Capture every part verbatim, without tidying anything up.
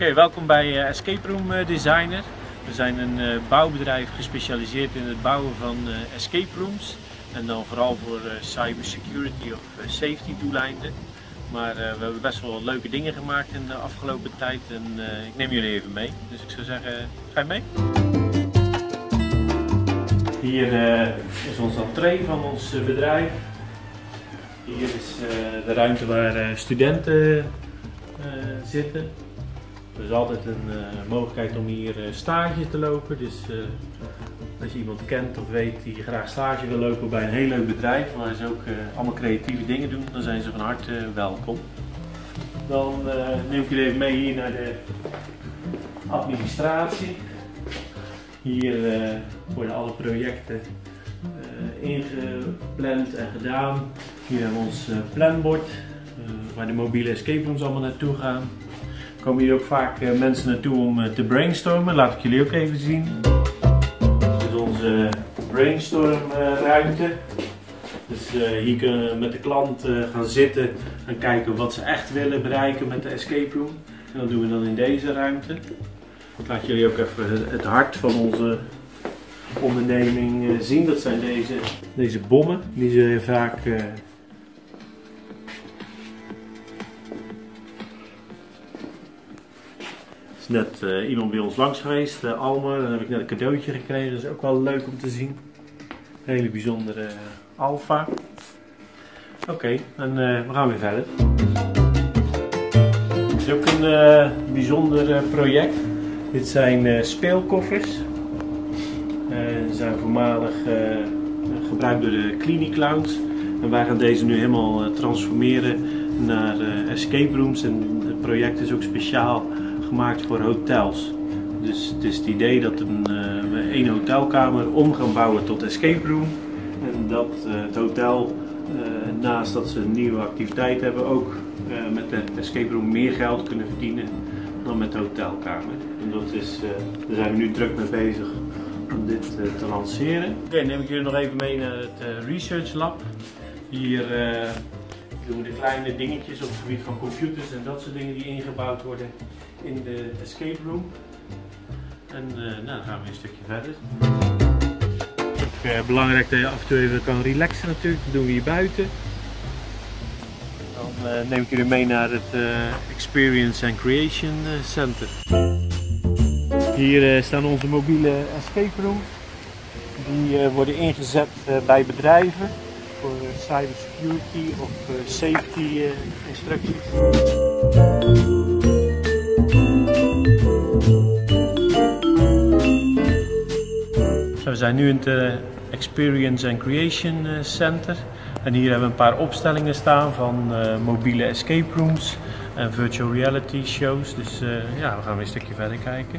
Okay, welkom bij uh, Escape Room Designer. We zijn een uh, bouwbedrijf gespecialiseerd in het bouwen van uh, escape rooms. En dan vooral voor uh, cybersecurity of uh, safety doeleinden. Maar uh, we hebben best wel leuke dingen gemaakt in de afgelopen tijd en uh, ik neem jullie even mee. Dus ik zou zeggen, ga je mee? Hier uh, is ons entree van ons uh, bedrijf. Hier is uh, de ruimte waar uh, studenten uh, zitten. Er is altijd een uh, mogelijkheid om hier uh, stage te lopen. Dus uh, als je iemand kent of weet die graag stage wil lopen bij een heel leuk bedrijf waar ze ook uh, allemaal creatieve dingen doen, dan zijn ze van harte uh, welkom. Dan uh, neem ik jullie even mee hier naar de administratie. Hier uh, worden alle projecten uh, ingepland en gedaan. Hier hebben we ons uh, planbord uh, waar de mobiele escape rooms allemaal naartoe gaan. Er komen hier ook vaak uh, mensen naartoe om uh, te brainstormen. Laat ik jullie ook even zien. Dit is onze brainstormruimte. Uh, dus uh, hier kunnen we met de klant uh, gaan zitten en kijken wat ze echt willen bereiken met de escape room. En dat doen we dan in deze ruimte. Ik laat jullie ook even het hart van onze onderneming uh, zien. Dat zijn deze, deze bommen. Die zul je vaak uh, Er is net uh, iemand bij ons langs geweest, uh, Alma, dan heb ik net een cadeautje gekregen, dat is ook wel leuk om te zien. Een hele bijzondere uh, Alpha. Oké, okay, en uh, we gaan weer verder. Het is ook een uh, bijzonder uh, project. Dit zijn uh, speelkoffers. Uh, ze zijn voormalig uh, gebruikt door de Clinic Clowns. En wij gaan deze nu helemaal uh, transformeren naar uh, escape rooms. En het project is ook speciaal gemaakt voor hotels. Dus het is het idee dat een, uh, een hotelkamer om gaan bouwen tot escape room. En dat uh, het hotel, uh, naast dat ze een nieuwe activiteit hebben, ook uh, met de escape room meer geld kunnen verdienen dan met de hotelkamer. En dat is, uh, daar zijn we nu druk mee bezig om dit uh, te lanceren. Oké, okay, neem ik jullie nog even mee naar het uh, Research Lab. Hier uh, doen we de kleine dingetjes op het gebied van computers en dat soort dingen die ingebouwd worden in de escape room. En uh, nou, dan gaan we een stukje verder. Ook uh, belangrijk dat je af en toe even kan relaxen natuurlijk, dat doen we hier buiten. Dan uh, neem ik jullie mee naar het uh, Experience and Creation Center. Hier uh, staan onze mobiele escape rooms. Die uh, worden ingezet uh, bij bedrijven voor uh, cybersecurity of uh, safety uh, instructies. We zijn nu in het uh, Experience and Creation Center en hier hebben we een paar opstellingen staan van uh, mobiele escape rooms en virtual reality shows. Dus uh, ja, we gaan weer een stukje verder kijken.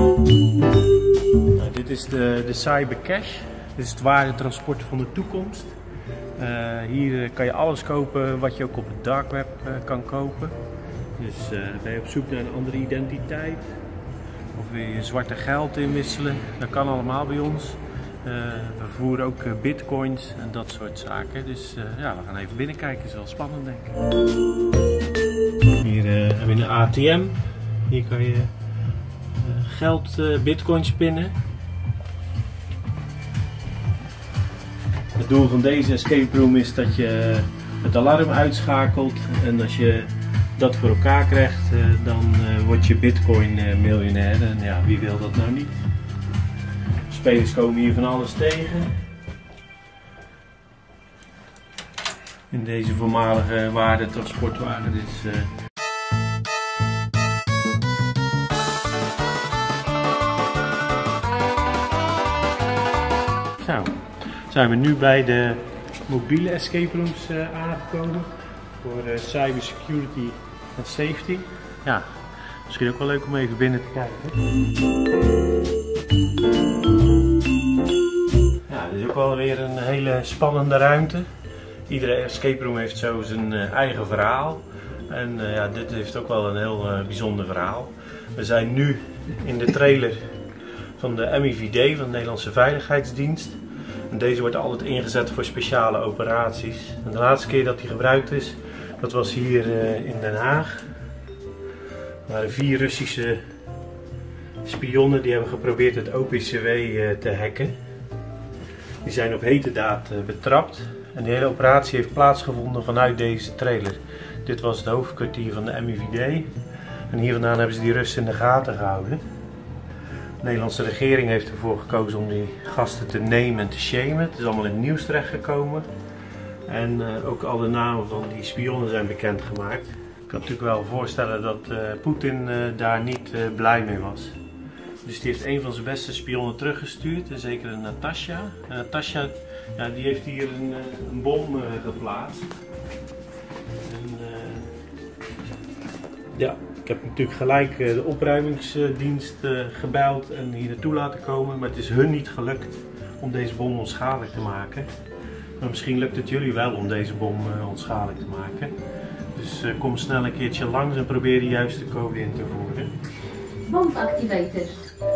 Nou, dit is de, de Cybercache. Dit is het waardetransport van de toekomst. Uh, hier kan je alles kopen wat je ook op het dark web uh, kan kopen. Dus uh, ben je op zoek naar een andere identiteit of wil je zwarte geld inwisselen, dat kan allemaal bij ons. Uh, we voeren ook uh, bitcoins en dat soort zaken. Dus uh, ja, we gaan even binnenkijken, het is wel spannend denk ik. Hier uh, hebben we een A T M. Hier kan je uh, geld, uh, bitcoins pinnen. Het doel van deze escape room is dat je het alarm uitschakelt en als je dat voor elkaar krijgt, uh, dan uh, word je bitcoin uh, miljonair en ja, wie wil dat nou niet? Spelers komen hier van alles tegen. In deze voormalige waardetransportwagen. Dus, uh... Zo, zijn we nu bij de mobiele escape rooms uh, aangekomen voor uh, cybersecurity en safety. Ja, misschien ook wel leuk om even binnen te kijken. Ja, dit is ook wel weer een hele spannende ruimte. Iedere escape room heeft zo zijn uh, eigen verhaal. En uh, ja, dit heeft ook wel een heel uh, bijzonder verhaal. We zijn nu in de trailer van de M I V D, van de Nederlandse Veiligheidsdienst. En deze wordt altijd ingezet voor speciale operaties. En de laatste keer dat die gebruikt is, dat was hier uh, in Den Haag. Er waren vier Russische spionnen die hebben geprobeerd het O P C W te hacken. Die zijn op heterdaad betrapt en de hele operatie heeft plaatsgevonden vanuit deze trailer. Dit was het hoofdkwartier van de M I V D en hier vandaan hebben ze die Russen in de gaten gehouden. De Nederlandse regering heeft ervoor gekozen om die gasten te nemen en te shamen. Het is allemaal in het nieuws terechtgekomen. En uh, ook alle namen van die spionnen zijn bekendgemaakt. Ik kan natuurlijk wel voorstellen dat uh, Poetin uh, daar niet uh, blij mee was. Dus die heeft een van zijn beste spionnen teruggestuurd, en zeker een Natasja. En Natasja ja, die heeft hier een, uh, een bom uh, geplaatst. En, uh, ja, ik heb natuurlijk gelijk uh, de opruimingsdienst uh, gebeld en hier naartoe laten komen. Maar het is hun niet gelukt om deze bom onschadelijk te maken. Maar misschien lukt het jullie wel om deze bom uh, onschadelijk te maken. Dus uh, kom snel een keertje langs en probeer de juiste code in te voeren. Bomb activated.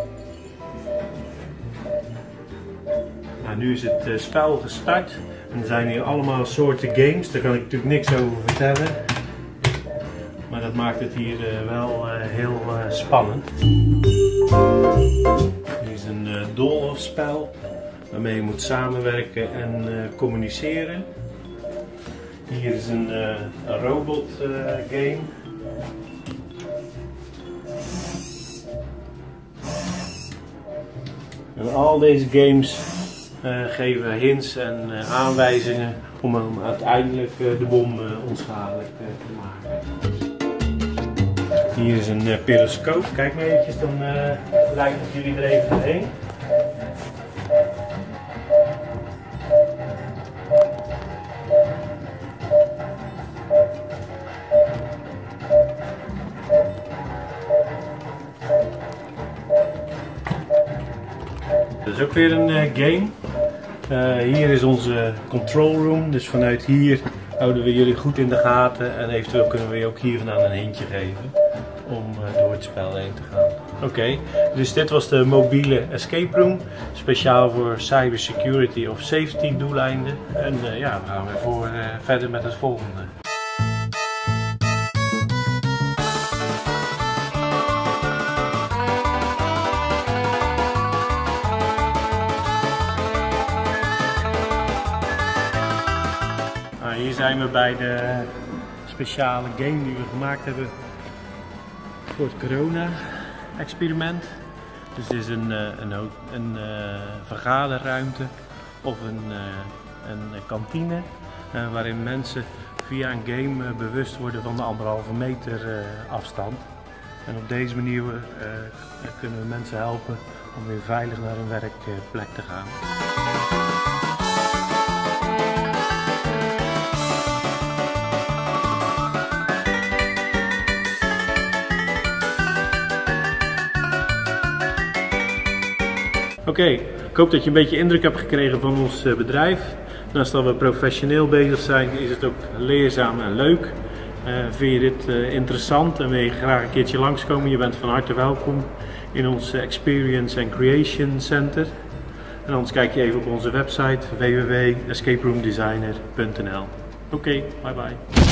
Nou, nu is het uh, spel gestart. En er zijn hier allemaal soorten games. Daar kan ik natuurlijk niks over vertellen. Maar dat maakt het hier uh, wel uh, heel uh, spannend. Dit is een uh, doolhofspel waarmee je moet samenwerken en uh, communiceren. Hier is een, uh, een robot uh, game. En al deze games uh, geven hints en uh, aanwijzingen om hem uiteindelijk uh, de bom uh, onschadelijk uh, te maken. Hier is een uh, periscoop. Kijk maar eventjes, dan uh, leid ik jullie er even doorheen. Dat is ook weer een uh, game. Uh, hier is onze control room, dus vanuit hier houden we jullie goed in de gaten en eventueel kunnen we je ook hier vandaan een hintje geven om uh, door het spel heen te gaan. Oké, okay, dus dit was de mobiele escape room, speciaal voor cybersecurity of safety doeleinden. En uh, ja, we gaan weer voor, uh, verder met het volgende. Hier zijn we bij de speciale game die we gemaakt hebben voor het corona-experiment. Dus dit is een, een, een uh, vergaderruimte of een, uh, een kantine uh, waarin mensen via een game uh, bewust worden van de anderhalve meter uh, afstand. En op deze manier uh, kunnen we mensen helpen om weer veilig naar hun werkplek te gaan. Oké, okay, ik hoop dat je een beetje indruk hebt gekregen van ons bedrijf. Naast dat we professioneel bezig zijn, is het ook leerzaam en leuk. Uh, vind je dit uh, interessant en wil je graag een keertje langskomen? Je bent van harte welkom in ons Experience and Creation Center. En anders kijk je even op onze website w w w punt escape room designer punt n l. Oké, okay, bye bye.